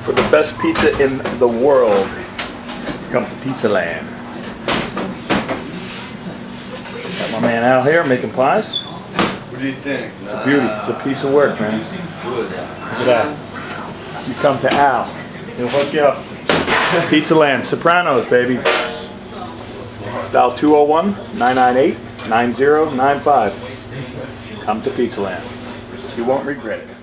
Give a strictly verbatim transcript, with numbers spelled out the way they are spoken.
for the best pizza in the world, come to Pizzaland. Got my man Al here making pies. What do you think? It's a beauty. It's a piece of work, man. Good. Look at that. You come to Al, he'll hook you up. Pizzaland, Sopranos, baby. Dial two oh one, nine nine eight, nine zero nine five. Come to Pizzaland. You won't regret it.